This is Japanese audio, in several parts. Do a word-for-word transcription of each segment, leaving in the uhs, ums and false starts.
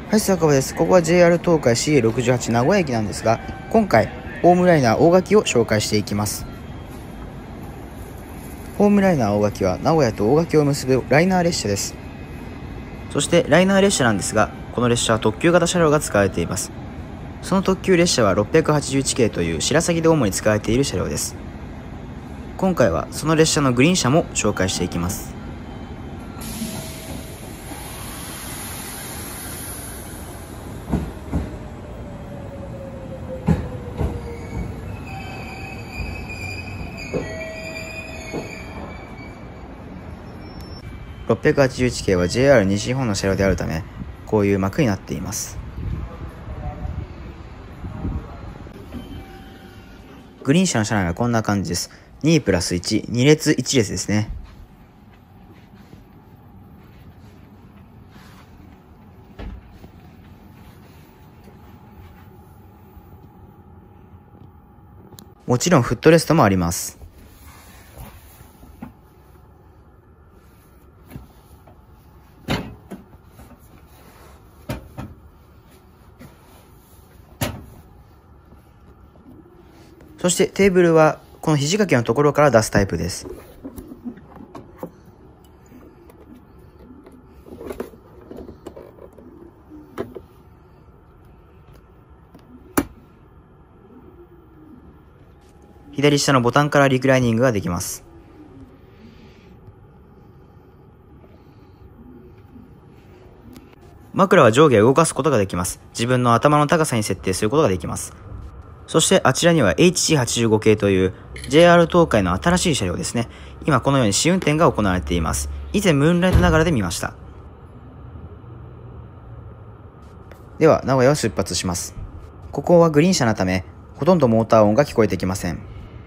はい、坂場です。ここは ジェイアール 東海 シーエーろくじゅうはち 名古屋駅なんですが、今回、ホームライナー大垣を紹介していきます。ホームライナー大垣は名古屋と大垣を結ぶライナー列車です。そしてライナー列車なんですが、この列車は特急型車両が使われています。その特急列車はろっぴゃくはちじゅういち系という白鷺で主に使われている車両です。今回はその列車のグリーン車も紹介していきます。ろっぴゃくはちじゅういち系は ジェイアール 西日本の車両であるため、こういう幕になっています。グリーン車の車内はこんな感じです。にプラスいち、に列いち列ですね。もちろんフットレストもあります。そしてテーブルはこの肘掛けのところから出すタイプです。左下のボタンからリクライニングができます。枕は上下を動かすことができます。自分の頭の高さに設定することができます。そしてあちらには エイチシーはちじゅうご 系という ジェイアール 東海の新しい車両ですね。今このように試運転が行われています。以前ムーンライトながらで見ました。では名古屋を出発します。ここはグリーン車のためほとんどモーター音が聞こえてきません。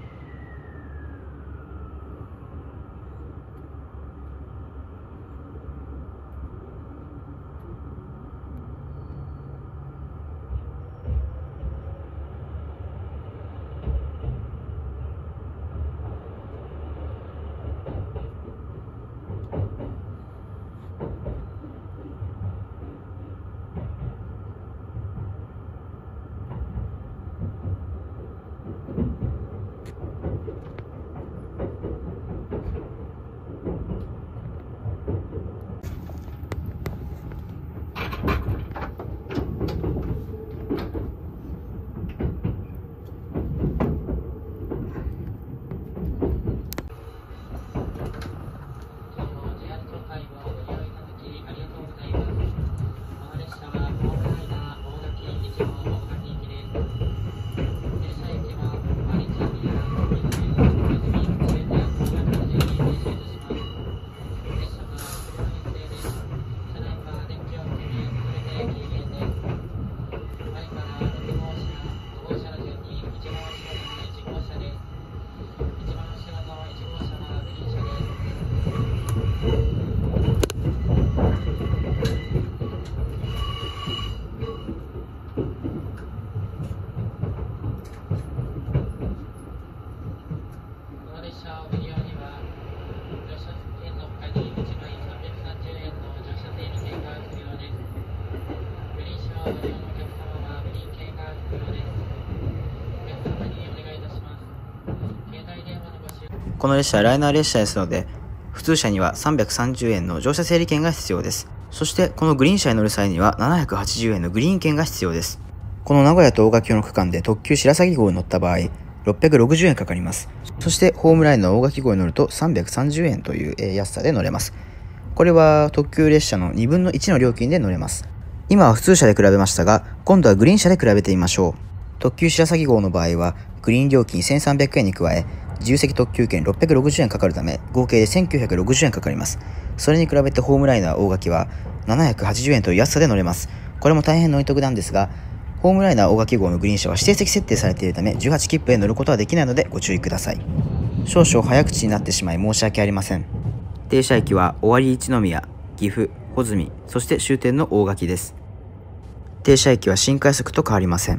この列車はライナー列車ですので、普通車にはさんびゃくさんじゅうえんの乗車整理券が必要です。そしてこのグリーン車に乗る際にはななひゃくはちじゅうえんのグリーン券が必要です。この名古屋と大垣の区間で特急白鷺号に乗った場合、ろっぴゃくろくじゅうえんかかります。そしてホームラインの大垣号に乗るとさんびゃくさんじゅうえんという安さで乗れます。これは特急列車のにぶんのいちの料金で乗れます。今は普通車で比べましたが、今度はグリーン車で比べてみましょう。特急白鷺号の場合はグリーン料金せんさんびゃくえんに加え、自由席特急券ろっぴゃくろくじゅうえんかかるため、合計でせんきゅうひゃくろくじゅうえんかかります。それに比べてホームライナー大垣はななひゃくはちじゅうえんという安さで乗れます。これも大変乗り得なんですが、ホームライナー大垣号のグリーン車は指定席設定されているため、じゅうはち切符へ乗ることはできないのでご注意ください。少々早口になってしまい申し訳ありません。停車駅は尾張一宮、岐阜、穂積、そして終点の大垣です。停車駅は新快速と変わりません。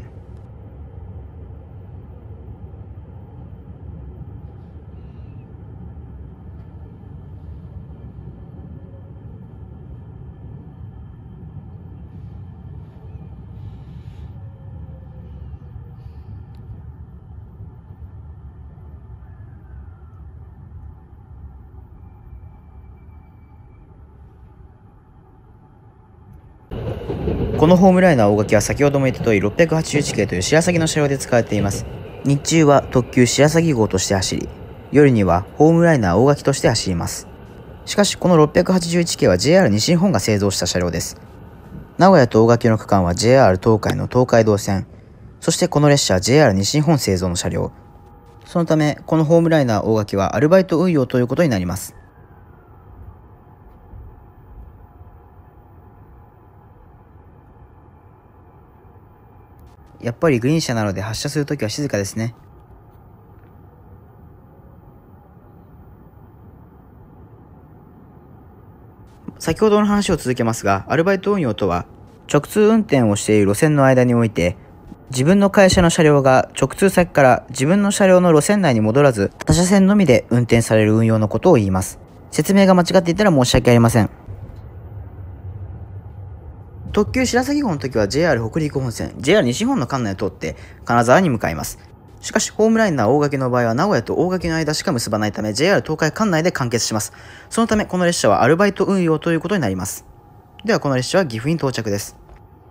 このホームライナー大垣は先ほども言った通りろっぴゃくはちじゅういち系という白鷺の車両で使われています。日中は特急白鷺号として走り、夜にはホームライナー大垣として走ります。しかしこのろっぴゃくはちじゅういち系は ジェイアール 西日本が製造した車両です。名古屋と大垣の区間は ジェイアール 東海の東海道線、そしてこの列車は ジェイアール 西日本製造の車両。そのためこのホームライナー大垣はアルバイト運用ということになります。やっぱりグリーン車なので発車するときは静かですね。先ほどの話を続けますが、アルバイト運用とは、直通運転をしている路線の間において、自分の会社の車両が直通先から自分の車両の路線内に戻らず、他車線のみで運転される運用のことを言います。説明が間違っていたら申し訳ありません。特急白鷺号の時は ジェイアール 北陸本線、ジェイアール 西日本の管内を通って金沢に向かいます。しかしホームライナー大垣の場合は名古屋と大垣の間しか結ばないため ジェイアール 東海管内で完結します。そのためこの列車はアルバイト運用ということになります。ではこの列車は岐阜に到着です。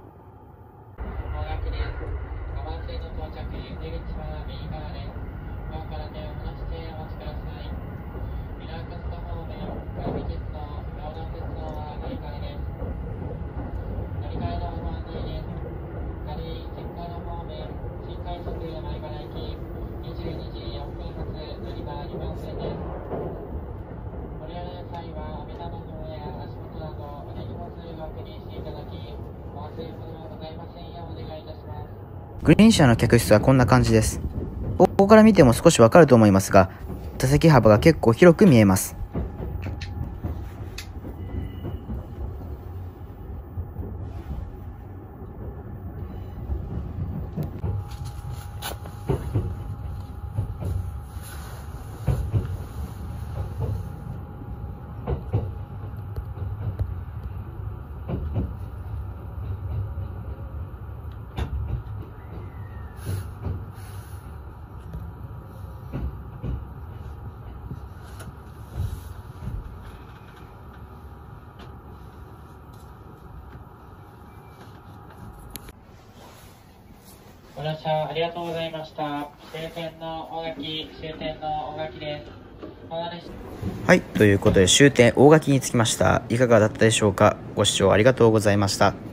グリーン車の客室はこんな感じです。ここから見ても少しわかると思いますが、座席幅が結構広く見えます。 ご乗車ありがとうございました。終点の大垣、終点の大垣です。 はい、ということで終点大垣に着きました。いかがだったでしょうか。ご視聴ありがとうございました。